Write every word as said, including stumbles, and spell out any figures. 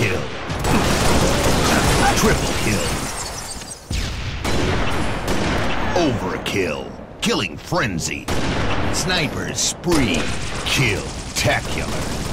kill. Triple kill. Overkill. Killing frenzy. Sniper's spree. Kill-tacular.